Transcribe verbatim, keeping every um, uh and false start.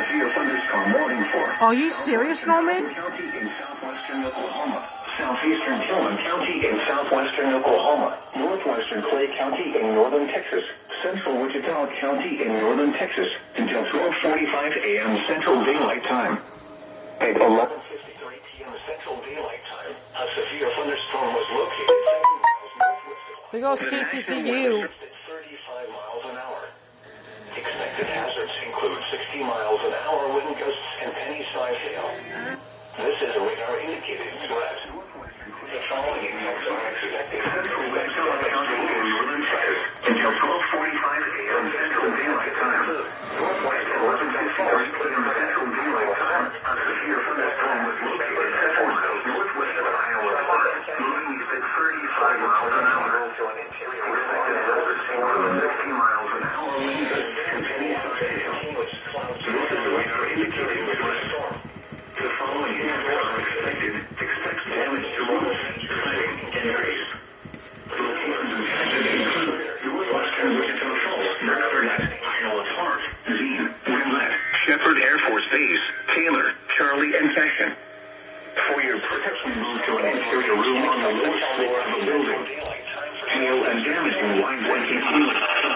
severe thunderstorm warning for. Are you serious, Norman? County in southwestern Oklahoma. Southeastern Tillman County in southwestern Oklahoma. Northwestern Clay County in northern Texas. Central Wichita County in northern Texas until twelve forty-five a m Central Daylight Time. At eleven fifty-three p m Central Daylight Time, a severe thunderstorm was located seven miles northwest of Big old K C C U. at thirty-five miles an hour. Expected hazards include sixty miles an hour wind gusts and penny-sized hail. This is a radar-indicated threat. The following events are expected Central Wichita County in northern Texas until twelve forty-five a m Central Daylight Time. Northwest at eleven fifty-three p m Central Daylight Time, a severe thunderstorm was located seven miles northwest of Iowa Park, moving east at thirty-five miles an hour. Expected hazards include sixty miles an hour wind gusts and penny-sized hail. This is a radar-indicated threat storm. The following events are expected. Expect damage to roads, siding, and trees. Locations impacted include northwestern Wichita Falls, Bernadette, Iowa Park, Zine, Windlet, Shepherd Air Force Base, Taylor, Charlie, and Cashin. For your protection, move to an interior room on the lowest floor of the building. Hail and damaging wide blanket healing.